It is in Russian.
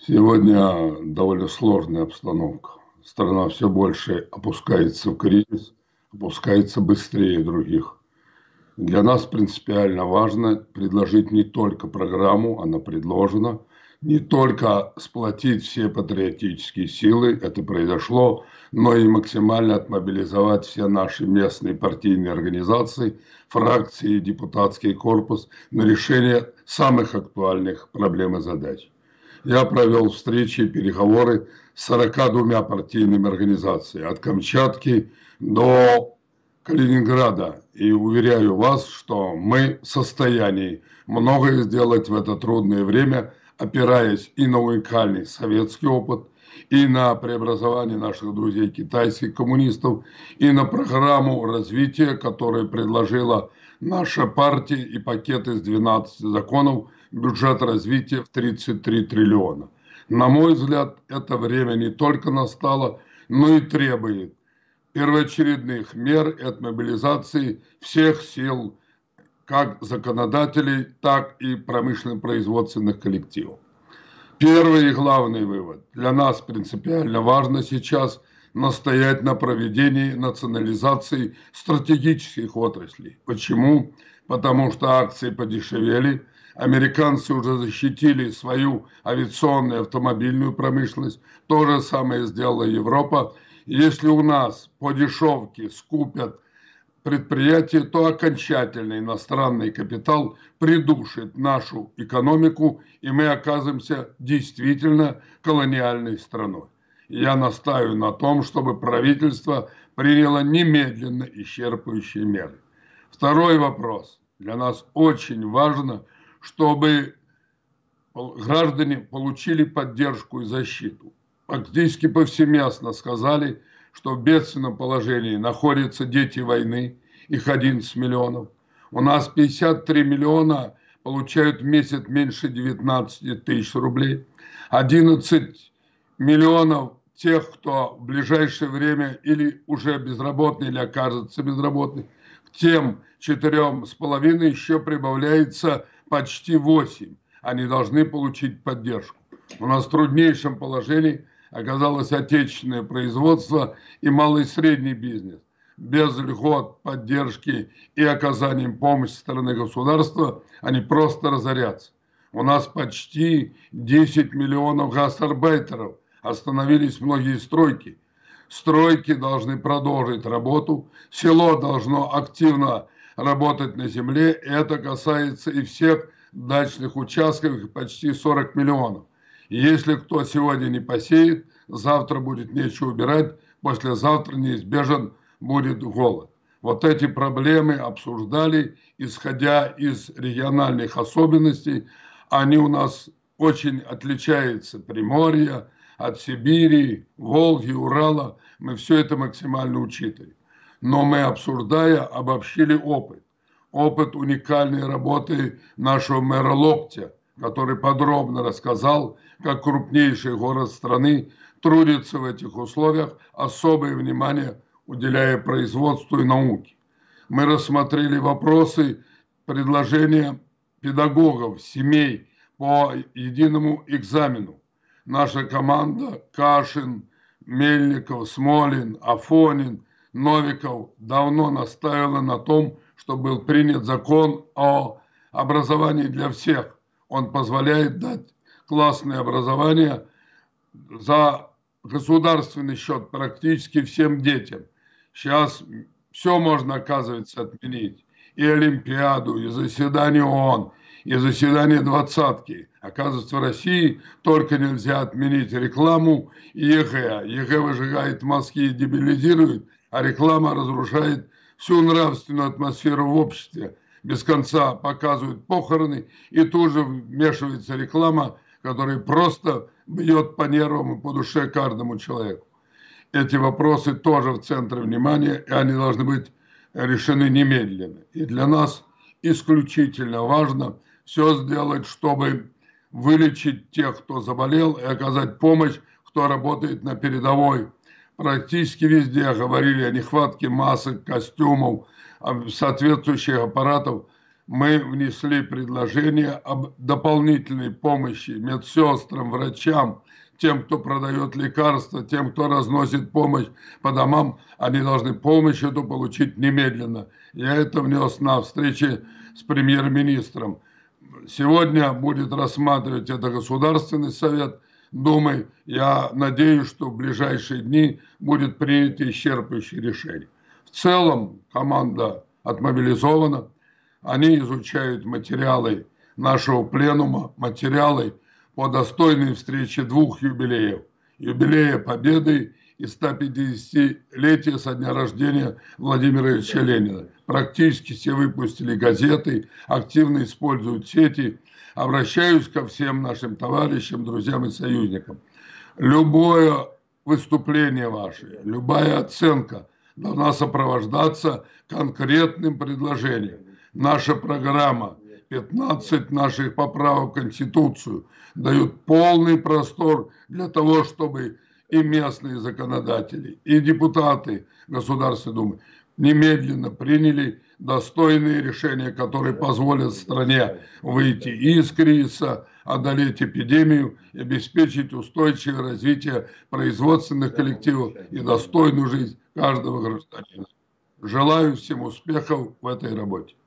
Сегодня довольно сложная обстановка. Страна все больше опускается в кризис, опускается быстрее других. Для нас принципиально важно предложить не только программу, она предложена, не только сплотить все патриотические силы, это произошло, но и максимально отмобилизовать все наши местные партийные организации, фракции, депутатский корпус на решение самых актуальных проблем и задач. Я провел встречи и переговоры с 42 партийными организациями, от Камчатки до Калининграда. И уверяю вас, что мы в состоянии многое сделать в это трудное время, опираясь и на уникальный советский опыт, и на преобразование наших друзей китайских коммунистов, и на программу развития, которую предложила наша партия, и пакет из 12 законов бюджет развития в 33 триллиона. На мой взгляд, это время не только настало, но и требует первоочередных мер и от мобилизации всех сил, как законодателей, так и промышленно-производственных коллективов. Первый и главный вывод. Для нас принципиально важно сейчас настоять на проведении национализации стратегических отраслей. Почему? Потому что акции подешевели, американцы уже защитили свою авиационную и автомобильную промышленность, то же самое сделала Европа. Если у нас по дешевке скупят предприятия, то окончательно иностранный капитал придушит нашу экономику, и мы оказываемся действительно колониальной страной. Я настаиваю на том, чтобы правительство приняло немедленно исчерпывающие меры. Второй вопрос. Для нас очень важно, чтобы граждане получили поддержку и защиту. Практически повсеместно сказали, что в бедственном положении находятся дети войны, их 11 миллионов. У нас 53 миллиона получают в месяц меньше 19 тысяч рублей. 11 миллионов тех, кто в ближайшее время или уже безработный, или окажется безработным. К тем 4,5 еще прибавляется почти 8. Они должны получить поддержку. У нас в труднейшем положении оказалось отечественное производство и малый и средний бизнес. Без льгот, поддержки и оказанием помощи со стороны государства они просто разорятся. У нас почти 10 миллионов гастарбайтеров, остановились многие стройки. Стройки должны продолжить работу, село должно активно работать на земле, и это касается и всех дачных участков, почти 40 миллионов. И если кто сегодня не посеет, завтра будет нечего убирать, послезавтра неизбежен будет голод. Вот эти проблемы обсуждали, исходя из региональных особенностей. Они у нас очень отличаются. Приморье от Сибири, Волги, Урала. Мы все это максимально учитываем. Но мы, обсуждая, обобщили опыт. Опыт уникальной работы нашего мэра Локтя, который подробно рассказал, как крупнейший город страны трудится в этих условиях, особое внимание уделяя производству и науке. Мы рассмотрели вопросы предложения педагогов, семей по единому экзамену. Наша команда Кашин, Мельников, Смолин, Афонин, Новиков давно настаивала на том, что был принят закон о образовании для всех. Он позволяет дать классное образование за государственный счет практически всем детям. Сейчас все можно, оказывается, отменить. И Олимпиаду, и заседание ООН, и заседание двадцатки. Оказывается, в России только нельзя отменить рекламу и ЕГЭ. ЕГЭ выжигает мозги и дебилизирует, а реклама разрушает всю нравственную атмосферу в обществе. Без конца показывают похороны, и тут же вмешивается реклама, которая просто бьет по нервам и по душе каждому человеку. Эти вопросы тоже в центре внимания, и они должны быть решены немедленно. И для нас исключительно важно все сделать, чтобы вылечить тех, кто заболел, и оказать помощь, кто работает на передовой. Практически везде говорили о нехватке масок, костюмов, соответствующих аппаратов. мы внесли предложение об дополнительной помощи медсестрам, врачам, тем, кто продает лекарства, тем, кто разносит помощь по домам. Они должны помощь эту получить немедленно. Я это внес на встрече с премьер-министром. Сегодня будет рассматривать это Государственный совет Думы. Я надеюсь, что в ближайшие дни будет принято исчерпывающее решение. В целом команда отмобилизована. Они изучают материалы нашего пленума, материалы по достойной встрече двух юбилеев. Юбилея Победы и 150-летия со дня рождения Владимира Ильича Ленина. Практически все выпустили газеты, активно используют сети. Обращаюсь ко всем нашим товарищам, друзьям и союзникам. Любое выступление ваше, любая оценка должна сопровождаться конкретным предложением. Наша программа, 15 наших поправок в Конституцию, дают полный простор для того, чтобы и местные законодатели, и депутаты Государственной Думы немедленно приняли достойные решения, которые позволят стране выйти из кризиса, одолеть эпидемию и обеспечить устойчивое развитие производственных коллективов и достойную жизнь каждого гражданина. Желаю всем успехов в этой работе.